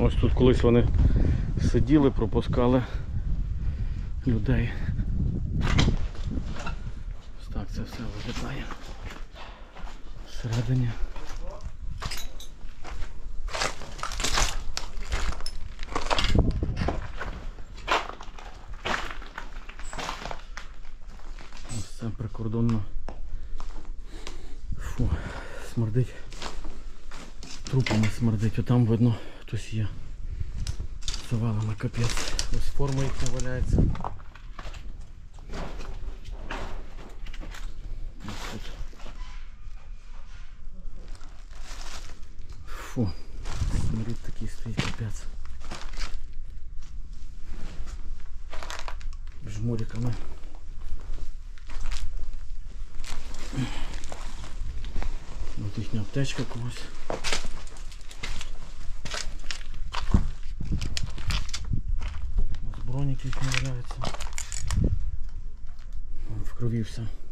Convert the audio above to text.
Ось тут колись вони сиділи, пропускали людей. Ось так це все виглядає всередині. Ось це прикордонно. Фу, смердить. Трупами смердить, отам видно хтось є. Завалено капець. Ось форма їхня валяється. Ось тут. Фу, смердить такий стоїть капець. Жмуриками. Ось їхня аптечка когось. Бронік їх не валяється. В крові все.